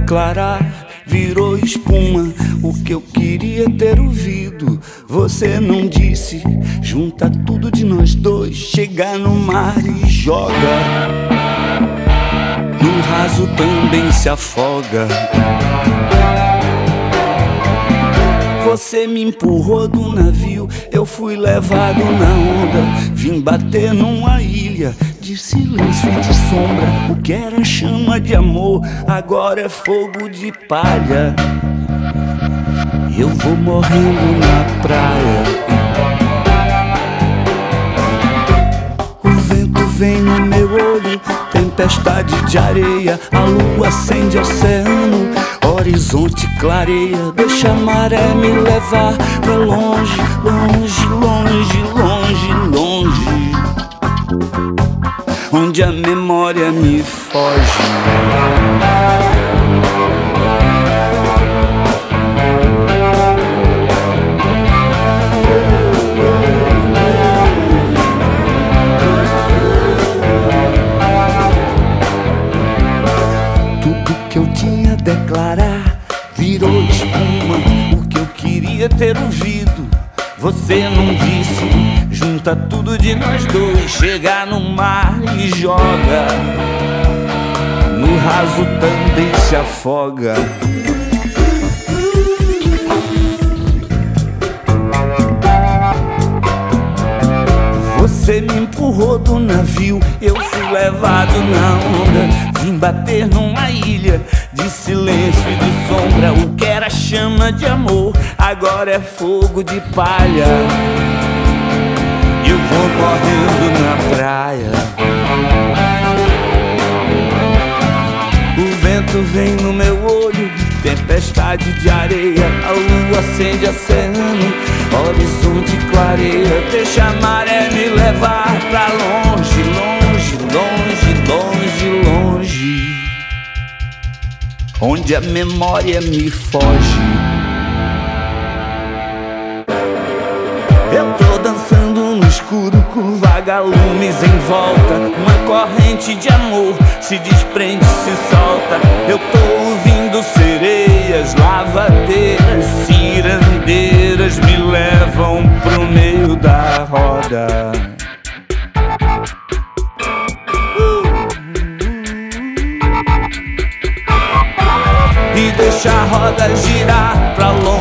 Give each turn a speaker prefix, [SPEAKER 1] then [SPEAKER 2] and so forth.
[SPEAKER 1] declarar virou espuma. O que eu queria ter ouvido você não disse. Junta tudo de nós dois, chega no mar e joga. No raso também se afoga. Você me empurrou do navio, eu fui levado na onda. Vim bater numa ilha de silêncio e de sombra. O que era chama de amor, agora é fogo de palha. E eu vou morrendo na praia. O vento vem no meu olho, tempestade de areia. A lua acende oceano, horizonte clareia. Deixa a maré me levar pra longe, longe, longe, longe, longe, onde a memória me foge. Tudo que eu tinha a declarar virou espuma. O que eu queria ter ouvido você não disse. Junta tudo de nós dois, chega no mar e joga. No raso também se afoga. Você me empurrou do navio, eu fui levado na onda. Vim bater numa ilha de silêncio e de sombra. O que era chama de amor, agora é fogo de palha. Eu vou morrendo na praia. O vento vem no meu olho, tempestade de areia. A lua acende oceano, horizonte clareia. Deixa a maré me levar pra longe, longe, longe, longe, longe, onde a memória me foge. Eu tô dançando no escuro com vagalumes em volta. Uma corrente de amor se desprende, se solta. Eu tô ouvindo sereias, lavadeiras, cirandeiras me levam pro meio da roda. E deixa a roda girar pra longe.